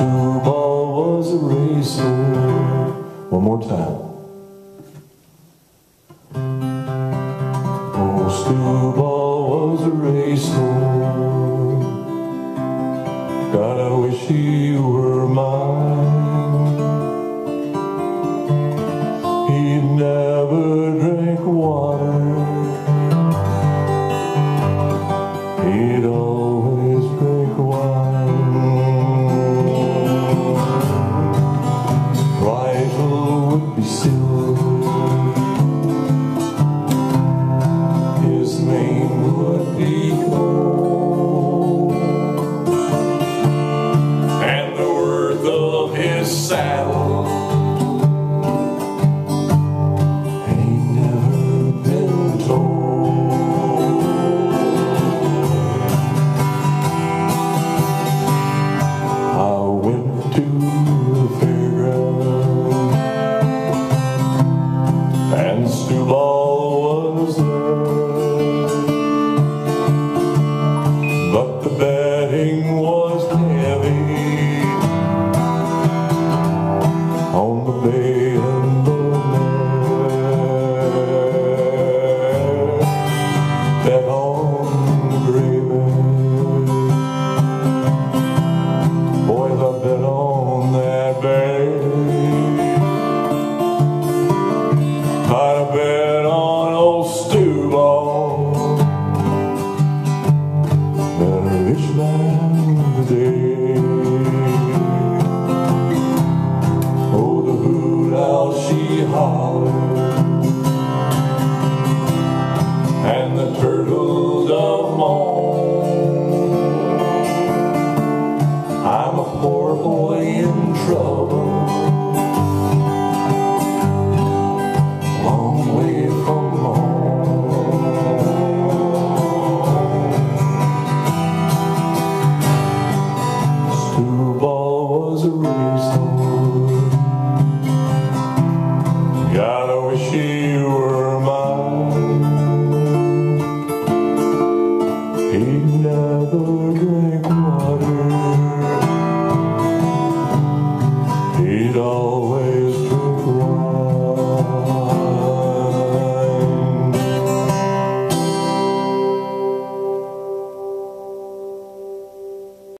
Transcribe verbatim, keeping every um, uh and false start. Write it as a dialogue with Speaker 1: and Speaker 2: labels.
Speaker 1: Stu-Ball was a racer. One more time. Oh, Stu-Ball was a racer. God, I wish he were mine. He never drank water. He'd always drink wine. Rifle would be silver. His mane would be gold. And the worth of his saddle ain't never been told. I went to the fairground and Stu-Ball was there, but the betting was heavy on the bay and the mare. Bet on the gravy. Boys, I bet on that bay. I'd have bet on old Stu-Ball. Been a rich man today. Oh, the hoot owl she hollered, and the turtle dove moaned. I'm a poor boy in trouble, long way from home. Stu-Ball was a racer. God, I wish he were mine. He never drank water. He'd always